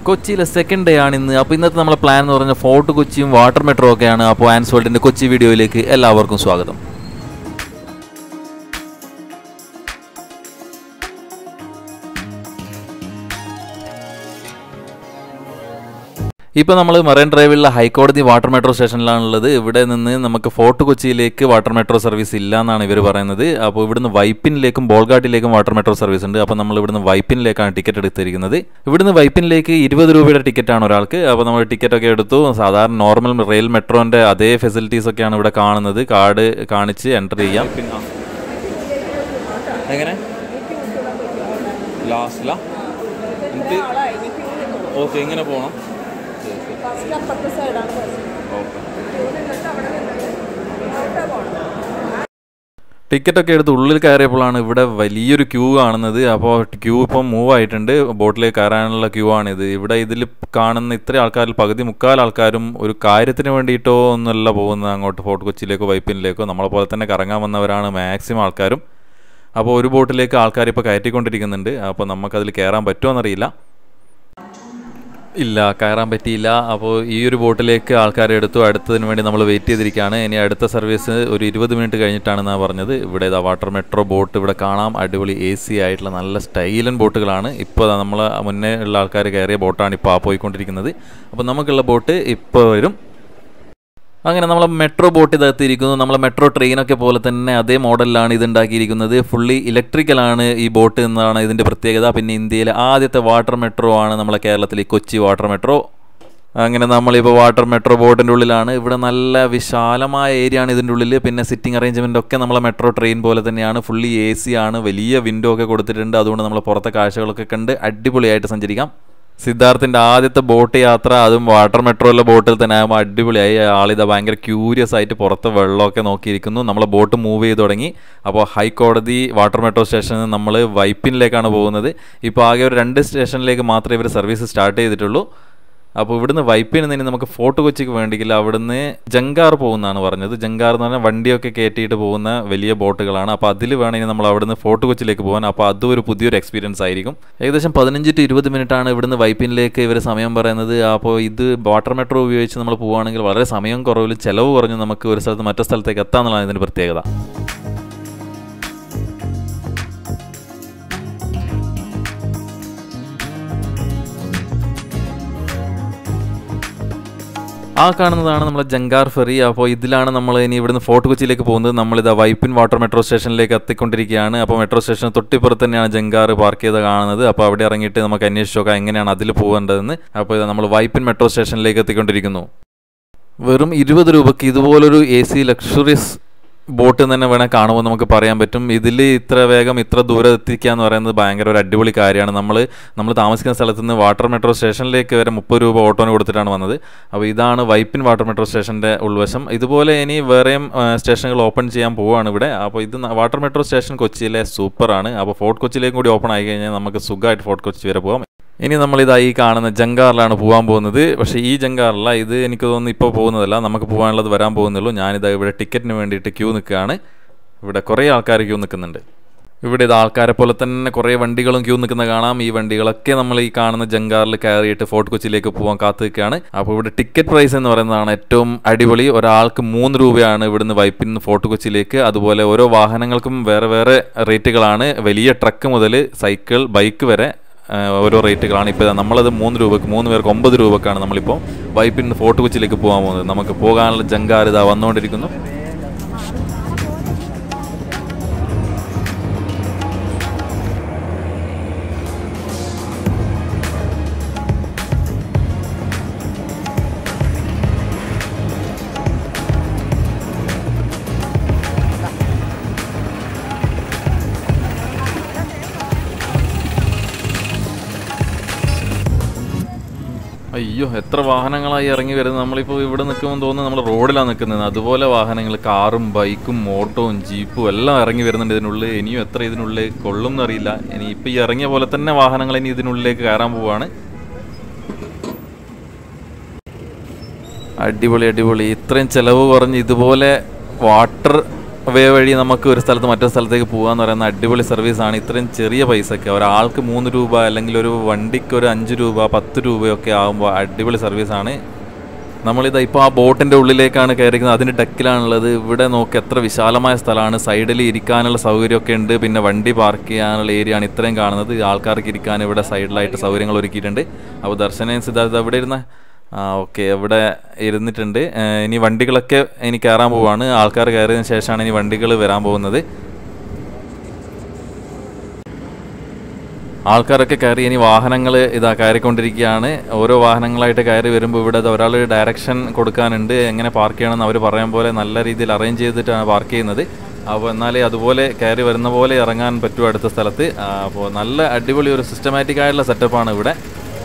കൊച്ചിയിലെ second day ആണ് ഇന്ന്. അപ്പോൾ ഇന്നത്തെ നമ്മളെ പ്ലാൻ എന്ന് പറഞ്ഞാൽ ഫോർട്ട് കൊച്ചിയും വാട്ടർ മെട്രോ ഒക്കെയാണ്. അപ്പോൾ ആൻസ് വേൾഡിൻ്റെ കൊച്ചി വീഡിയോയിലേക്ക് എല്ലാവർക്കും സ്വാഗതം. ഇപ്പോൾ നമ്മൾ മറൈൻ ഡ്രൈവിലുള്ള ഹൈക്കോടതി വാട്ടർ മെട്രോ സ്റ്റേഷനിലാണുള്ളത്. ഇവിടെ നിന്ന് നമുക്ക് ഫോർട്ട് കൊച്ചിയിലേക്ക് വാട്ടർ മെട്രോ സർവീസ് ഇല്ല എന്നാണ് ഇവർ പറയുന്നത്. അപ്പോൾ ഇവിടുന്ന് വൈപ്പിനിലേക്കും ബോൾഗാട്ടിലേക്കും വാട്ടർ മെട്രോ സർവീസ് ഉണ്ട്. അപ്പോൾ നമ്മൾ ഇവിടുന്ന് വൈപ്പിനിലേക്കാണ് ടിക്കറ്റ് എടുത്തിരിക്കുന്നത്. ഇവിടുന്ന് വൈപ്പിനിലേക്ക് 20 രൂപയുടെ ടിക്കറ്റാണ് ഒരാൾക്ക്. അപ്പോൾ നമ്മൾ ടിക്കറ്റൊക്കെ എടുത്തു. സാധാരണ നോർമൽ റെയിൽ മെട്രോൻ്റെ അതേ ഫെസിലിറ്റീസ് ഒക്കെയാണ് ഇവിടെ കാണുന്നത്. കാർഡ് കാണിച്ച് എൻ്റർ ചെയ്യാം. എങ്ങനെ ലാസ്റ്റിലാ ഓക്കെ എങ്ങനെ പോകണം? ടിക്കറ്റൊക്കെ എടുത്ത് ഉള്ളിൽ കയറിയപ്പോഴാണ് ഇവിടെ വലിയൊരു ക്യൂ കാണുന്നത്. അപ്പോൾ ക്യൂ ഇപ്പം മൂവ് ആയിട്ടുണ്ട്. ബോട്ടിലേക്ക് കയറാനുള്ള ക്യൂ ആണിത്. ഇവിടെ ഇതിൽ കാണുന്ന ഇത്ര ആൾക്കാരിൽ പകുതി മുക്കാൽ ആൾക്കാരും ഒരു കാര്യത്തിന് വേണ്ടിയിട്ടോ ഒന്നുമല്ല പോകുന്നത് അങ്ങോട്ട് ഫോർട്ട് കൊച്ചിയിലേക്കോ വൈപ്പിനിലേക്കോ. നമ്മളെ പോലെ തന്നെ കറങ്ങാൻ വന്നവരാണ് മാക്സിമം ആൾക്കാരും. അപ്പോൾ ഒരു ബോട്ടിലേക്ക് ആൾക്കാർ ഇപ്പോൾ കയറ്റിക്കൊണ്ടിരിക്കുന്നുണ്ട്. അപ്പോൾ നമുക്കതിൽ കയറാൻ പറ്റുമോ എന്നറിയില്ല. ഇല്ല, കയറാൻ പറ്റിയില്ല. അപ്പോൾ ഈ ഒരു ബോട്ടിലേക്ക് ആൾക്കാരെ എടുത്തു. അടുത്തതിന് വേണ്ടി നമ്മൾ വെയിറ്റ് ചെയ്തിരിക്കുകയാണ്. ഇനി അടുത്ത സർവീസ് ഒരു 20 മിനിറ്റ് കഴിഞ്ഞിട്ടാണെന്നാണ് പറഞ്ഞത്. ഇവിടെ വാട്ടർ മെട്രോ ബോട്ട് ഇവിടെ കാണാം. അടിപൊളി AC ആയിട്ടുള്ള നല്ല സ്റ്റൈലൻ ബോട്ടുകളാണ്. ഇപ്പോൾ നമ്മൾ മുന്നേ ഉള്ള ആൾക്കാർ കയറിയ ബോട്ടാണ് ഇപ്പോൾ പോയിക്കൊണ്ടിരിക്കുന്നത്. അപ്പോൾ നമുക്കുള്ള ബോട്ട് ഇപ്പോൾ വരും. അങ്ങനെ നമ്മളെ മെട്രോ ബോട്ട് ഇതെത്തിയിരിക്കുന്നു. നമ്മളെ മെട്രോ ട്രെയിനൊക്കെ പോലെ തന്നെ അതേ മോഡലിലാണ് ഇത് ഉണ്ടാക്കിയിരിക്കുന്നത്. ഫുള്ളി ഇലക്ട്രിക്കലാണ് ഈ ബോട്ട് എന്നാണ് ഇതിൻ്റെ പ്രത്യേകത. പിന്നെ ഇന്ത്യയിലെ ആദ്യത്തെ വാട്ടർ മെട്രോ ആണ് നമ്മളെ കേരളത്തിൽ കൊച്ചി വാട്ടർ മെട്രോ. അങ്ങനെ നമ്മളിപ്പോൾ വാട്ടർ മെട്രോ ബോട്ടിൻ്റെ ഉള്ളിലാണ്. ഇവിടെ നല്ല വിശാലമായ ഏരിയ ആണ് ഇതിൻ്റെ ഉള്ളിൽ. പിന്നെ സിറ്റിംഗ് അറേഞ്ച്മെൻ്റ് ഒക്കെ നമ്മളെ മെട്രോ ട്രെയിൻ പോലെ തന്നെയാണ്. ഫുള്ളി AC ആണ്. വലിയ വിൻഡോ ഒക്കെ കൊടുത്തിട്ടുണ്ട്. അതുകൊണ്ട് നമ്മൾ പുറത്തെ കാഴ്ചകളൊക്കെ കണ്ട് അടിപൊളിയായിട്ട് സഞ്ചരിക്കാം. സിദ്ധാർത്ഥിൻ്റെ ആദ്യത്തെ ബോട്ട് യാത്ര അതും വാട്ടർ മെട്രോയിലെ ബോട്ടിൽ തന്നെ ആകുമ്പോൾ അടിപൊളിയായി. ആളിതാ ഭയങ്കര ക്യൂരിയസ് ആയിട്ട് പുറത്ത് വെള്ളമൊക്കെ നോക്കിയിരിക്കുന്നു. നമ്മളെ ബോട്ട് മൂവ് ചെയ്ത് തുടങ്ങി. അപ്പോൾ ഹൈക്കോടതി വാട്ടർ മെട്രോ സ്റ്റേഷനിൽ നമ്മൾ വൈപ്പിനിലേക്കാണ് പോകുന്നത്. ഇപ്പോൾ ആകെ ഒരു 2 സ്റ്റേഷനിലേക്ക് മാത്രമേ ഇവർ സർവീസ് സ്റ്റാർട്ട് ചെയ്തിട്ടുള്ളൂ. അപ്പോൾ ഇവിടുന്ന് വൈപ്പിന് തന്നെ നമുക്ക് ഫോർട്ട് കൊച്ചിക്ക് വേണ്ടിയില്ല, അവിടുന്ന് ജങ്കാർ പോകുന്നതാണ് പറഞ്ഞത്. ജങ്കാർ എന്ന് പറഞ്ഞാൽ വണ്ടിയൊക്കെ കയറ്റിയിട്ട് പോകുന്ന വലിയ ബോട്ടുകളാണ്. അപ്പോൾ അതിൽ വേണമെങ്കിൽ നമ്മൾ അവിടുന്ന് ഫോർട്ട് കൊച്ചിയിലേക്ക് പോകാൻ. അപ്പോൾ അതും ഒരു പുതിയൊരു എക്സ്പീരിയൻസ് ആയിരിക്കും. ഏകദേശം 15 to 20 മിനിറ്റാണ് ഇവിടുന്ന് വൈപ്പിനിലേക്ക് ഇവർ സമയം പറയുന്നത്. അപ്പോൾ ഇത് വാട്ടർ മെട്രോ ഉപയോഗിച്ച് നമ്മൾ പോവുകയാണെങ്കിൽ വളരെ സമയം കുറവിൽ ചിലവ് കുറഞ്ഞ് നമുക്ക് ഒരു സ്ഥലത്ത് മറ്റു സ്ഥലത്തേക്ക് എത്താമെന്നുള്ളതാണ് ഇതിൻ്റെ പ്രത്യേകത. ആ കാണുന്നതാണ് നമ്മളെ ജങ്കാർ ഫെറി. അപ്പോൾ ഇതിലാണ് നമ്മൾ ഇനി ഇവിടുന്ന് ഫോർട്ട് കൊച്ചിയിലേക്ക് പോകുന്നത്. നമ്മളിതാ വൈപ്പിൻ വാട്ടർ മെട്രോ സ്റ്റേഷനിലേക്ക് എത്തിക്കൊണ്ടിരിക്കുകയാണ്. അപ്പോൾ മെട്രോ സ്റ്റേഷൻ തൊട്ടിപ്പുറത്ത് തന്നെയാണ് ജങ്കാർ പാർക്ക് ചെയ്ത് കാണുന്നത്. അപ്പോൾ അവിടെ ഇറങ്ങിയിട്ട് നമുക്ക് അന്വേഷിച്ച് നോക്കാം എങ്ങനെയാണ് അതിൽ പോകേണ്ടതെന്ന്. അപ്പോൾ ഇതാ നമ്മൾ വൈപ്പിൻ മെട്രോ സ്റ്റേഷനിലേക്ക് എത്തിക്കൊണ്ടിരിക്കുന്നു. വെറും 20 രൂപയ്ക്ക് ഇതുപോലൊരു AC ലക്ഷറിയസ് ബോട്ട് തന്നെ വേണേൽ കാണുമ്പോൾ നമുക്ക് പറയാൻ പറ്റും. ഇതിൽ ഇത്ര വേഗം ഇത്ര ദൂരം എത്തിക്കുക എന്ന് പറയുന്നത് ഭയങ്കര ഒരു അടിപൊളി കാര്യമാണ്. നമ്മൾ താമസിക്കുന്ന സ്ഥലത്ത് നിന്ന് വാട്ടർ മെട്രോ സ്റ്റേഷനിലേക്ക് വരെ 30 രൂപ ഓട്ടോന് കൊടുത്തിട്ടാണ് വന്നത്. അപ്പോൾ ഇതാണ് വൈപ്പിൻ വാട്ടർ മെട്രോ സ്റ്റേഷൻ്റെ ഉൾവശം. ഇതുപോലെ ഇനി വേറെയും സ്റ്റേഷനുകൾ ഓപ്പൺ ചെയ്യാൻ പോവുകയാണ് ഇവിടെ. അപ്പോൾ ഇത് വാട്ടർ മെട്രോ സ്റ്റേഷൻ കൊച്ചിയിലെ സൂപ്പറാണ്. അപ്പോൾ ഫോർട്ട് കൊച്ചിയിലേക്കും കൂടി ഓപ്പൺ ആയി കഴിഞ്ഞാൽ നമുക്ക് സുഖമായിട്ട് ഫോർട്ട് കൊച്ചി വരെ പോകാം. ഇനി നമ്മളിതായി കാണുന്ന ജങ്കാറിലാണ് പോകാൻ പോകുന്നത്. പക്ഷേ ഈ ജങ്കാറില്ല, ഇത് എനിക്ക് തോന്നുന്നു ഇപ്പോൾ പോകുന്നതല്ല, നമുക്ക് പോകാനുള്ളത് വരാൻ പോകുന്നുള്ളൂ. ഞാനിതാ ഇവിടെ ടിക്കറ്റിന് വേണ്ടിയിട്ട് ക്യൂ നിൽക്കുകയാണ്. ഇവിടെ കുറേ ആൾക്കാർ ക്യൂ നിൽക്കുന്നുണ്ട്. ഇവിടെ ഇത് ആൾക്കാരെ പോലെ തന്നെ കുറേ വണ്ടികളും ക്യൂ നിൽക്കുന്ന കാണാം. ഈ വണ്ടികളൊക്കെ നമ്മൾ ഈ കാണുന്ന ജങ്കാറിൽ കയറിയിട്ട് ഫോർട്ട് കൊച്ചിയിലേക്ക് പോകാൻ കാത്തു നിൽക്കുകയാണ്. അപ്പോൾ ഇവിടെ ടിക്കറ്റ് പ്രൈസ് എന്ന് പറയുന്നതാണ് ഏറ്റവും അടിപൊളി. ഒരാൾക്ക് 3 രൂപയാണ് ഇവിടുന്ന് വൈപ്പിൽ നിന്ന് ഫോർട്ട് കൊച്ചിയിലേക്ക്. അതുപോലെ ഓരോ വാഹനങ്ങൾക്കും വേറെ വേറെ റേറ്റുകളാണ്. വലിയ ട്രക്ക് മുതൽ സൈക്കിൾ, ബൈക്ക് വരെ ഓരോ റേറ്റുകളാണ്. ഇപ്പോൾ നമ്മളത് 3 രൂപയ്ക്ക് 3 പേർക്ക് 9 രൂപക്കാണ് നമ്മളിപ്പോൾ വൈപ്പിൽ നിന്ന് ഫോർട്ട് കൊച്ചിയിലേക്ക് പോകാൻ പോകുന്നത്. നമുക്ക് പോകാനുള്ള ജങ്കാർ ഇതാ വന്നുകൊണ്ടിരിക്കുന്നു. അയ്യോ, എത്ര വാഹനങ്ങളായി ഇറങ്ങി വരുന്നത്. നമ്മളിപ്പോൾ ഇവിടെ നിൽക്കുമ്പോൾ തോന്നുന്നു നമ്മൾ റോഡിലാണ് നിൽക്കുന്നത്. അതുപോലെ വാഹനങ്ങൾ, കാറും ബൈക്കും ഓട്ടോവും ജീപ്പും എല്ലാം ഇറങ്ങി വരുന്നുണ്ട് ഇതിനുള്ളിൽ. ഇനിയും എത്ര ഇതിനുള്ളിൽ കൊള്ളും എന്നറിയില്ല. ഇനി ഇപ്പോൾ ഈ ഇറങ്ങിയ പോലെ തന്നെ വാഹനങ്ങൾ ഇനി ഇതിനുള്ളിലേക്ക് കയറാൻ പോവുകയാണ്. അടിപൊളി അടിപൊളി. ഇത്രയും ചിലവ് കുറഞ്ഞ് ഇതുപോലെ വാട്ടർ വേ വഴി നമുക്ക് ഒരു സ്ഥലത്ത് മറ്റൊരു സ്ഥലത്തേക്ക് പോകാമെന്ന് പറയുന്ന അടിപൊളി സർവീസാണ്. ഇത്രയും ചെറിയ പൈസയ്ക്ക് ഒരാൾക്ക് 3 രൂപ അല്ലെങ്കിൽ ഒരു വണ്ടിക്ക് ഒരു 5 രൂപ 10 രൂപയൊക്കെ ആകുമ്പോൾ അടിപൊളി സർവീസാണ്. നമ്മളിതാ ഇപ്പോൾ ആ ബോട്ടിൻ്റെ ഉള്ളിലേക്കാണ് കയറിക്കുന്നത്. അതിൻ്റെ ഡെക്കിലാണുള്ളത്. ഇവിടെ നോക്കി എത്ര വിശാലമായ സ്ഥലമാണ്. സൈഡിൽ ഇരിക്കാനുള്ള സൗകര്യമൊക്കെ ഉണ്ട്. പിന്നെ വണ്ടി പാർക്ക് ചെയ്യാനുള്ള ഏരിയ ആണ് ഇത്രയും കാണുന്നത്. ആൾക്കാർക്ക് ഇരിക്കാൻ ഇവിടെ സൈഡിലായിട്ട് സൗകര്യങ്ങൾ ഒരുക്കിയിട്ടുണ്ട്. അപ്പോൾ ദർശനം സിദ്ധാർത്ഥ എവിടെ ഇരുന്ന ഓക്കെ ഇവിടെ ഇരുന്നിട്ടുണ്ട്. ഇനി വണ്ടികളൊക്കെ ഇനി കയറാൻ പോവുകയാണ്. ആൾക്കാർ കയറിയതിന് ശേഷമാണ് ഇനി വണ്ടികൾ വരാൻ പോകുന്നത്. ആൾക്കാരൊക്കെ കയറി ഇനി വാഹനങ്ങൾ ഇതാ കയറിക്കൊണ്ടിരിക്കുകയാണ്. ഓരോ വാഹനങ്ങളായിട്ട് കയറി വരുമ്പോൾ ഇവിടെ ഒരാൾ ഡയറക്ഷൻ കൊടുക്കാനുണ്ട്. എങ്ങനെ പാർക്ക് ചെയ്യണമെന്ന് അവർ പറയാൻ പോലെ നല്ല രീതിയിൽ അറേഞ്ച് ചെയ്തിട്ടാണ് പാർക്ക് ചെയ്യുന്നത്. അപ്പോൾ എന്നാലേ അതുപോലെ കയറി വരുന്ന പോലെ ഇറങ്ങാൻ പറ്റും അടുത്ത സ്ഥലത്ത്. അപ്പോൾ നല്ല അടിപൊളി ഒരു സിസ്റ്റമാറ്റിക് ആയിട്ടുള്ള സെറ്റപ്പാണ് ഇവിടെ.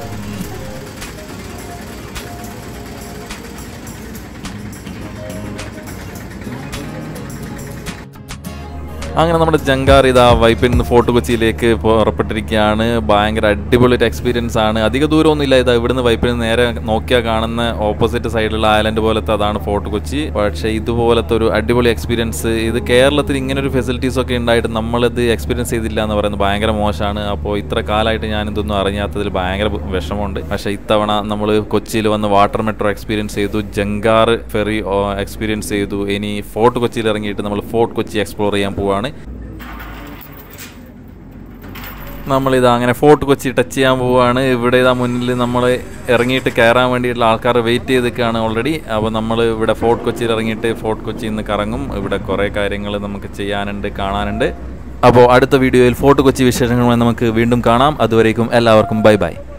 അങ്ങനെ നമ്മുടെ ജങ്കാർ ഇതാ വൈപ്പിൽ നിന്ന് ഫോർട്ട് കൊച്ചിയിലേക്ക് പുറപ്പെട്ടിരിക്കുകയാണ്. ഭയങ്കര അടിപൊളി ഒരു എക്സ്പീരിയൻസ് ആണ്. അധിക ദൂരമൊന്നുമില്ല. ഇതാ ഇവിടുന്ന് വൈപ്പിൽ നിന്ന് നേരെ നോക്കിയാൽ കാണുന്ന ഓപ്പോസിറ്റ് സൈഡിലുള്ള ഐലൻഡ് പോലത്തെ അതാണ് ഫോർട്ട് കൊച്ചി. പക്ഷേ ഇതുപോലത്തെ ഒരു അടിപൊളി എക്സ്പീരിയൻസ് ഇത് കേരളത്തിൽ ഇങ്ങനൊരു ഫെസിലിറ്റീസൊക്കെ ഉണ്ടായിട്ട് നമ്മളിത് എക്സ്പീരിയൻസ് ചെയ്തില്ല എന്ന് പറയുന്നത് ഭയങ്കര മോശമാണ്. അപ്പോൾ ഇത്ര കാലമായിട്ട് ഞാനിതൊന്നും അറിയാത്തതിൽ ഭയങ്കര വിഷമമുണ്ട്. പക്ഷേ ഇത്തവണ നമ്മൾ കൊച്ചിയിൽ വന്ന് വാട്ടർ മെട്രോ എക്സ്പീരിയൻസ് ചെയ്തു, ജങ്കാർ ഫെറി എക്സ്പീരിയൻസ് ചെയ്തു. ഇനി ഫോർട്ട് കൊച്ചിയിൽ ഇറങ്ങിയിട്ട് നമ്മൾ ഫോർട്ട് കൊച്ചി എക്സ്പ്ലോർ ചെയ്യാൻ പോവുകയാണ്. നമ്മളിതാ അങ്ങനെ ഫോർട്ട് കൊച്ചി ടച്ച് ചെയ്യാൻ പോവുകയാണ്. ഇവിടെ ഇതാ മുന്നിൽ നമ്മൾ ഇറങ്ങിയിട്ട് കയറാൻ വേണ്ടിയിട്ടുള്ള ആൾക്കാർ വെയിറ്റ് ചെയ്ത് നിൽക്കുകയാണ് ഓൾറെഡി. അപ്പോൾ നമ്മൾ ഇവിടെ ഫോർട്ട് കൊച്ചിയിൽ ഇറങ്ങിയിട്ട് ഫോർട്ട് കൊച്ചിയിൽ നിന്ന് കറങ്ങും. ഇവിടെ കുറേ കാര്യങ്ങൾ നമുക്ക് ചെയ്യാനുണ്ട്, കാണാനുണ്ട്. അപ്പോൾ അടുത്ത വീഡിയോയിൽ ഫോർട്ട് കൊച്ചി വിശേഷങ്ങളുമായി നമുക്ക് വീണ്ടും കാണാം. അതുവരേക്കും എല്ലാവർക്കും ബൈ ബൈ.